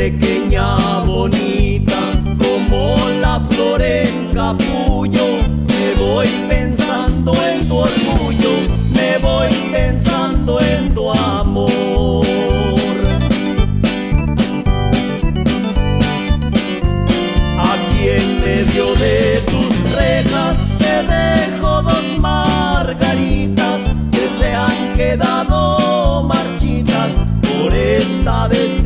pequeña bonita, como la flor en capullo. Me voy pensando en tu orgullo, me voy pensando en tu amor. Aquí en medio de tus rejas te dejo dos margaritas que se han quedado marchitas por esta desgracia.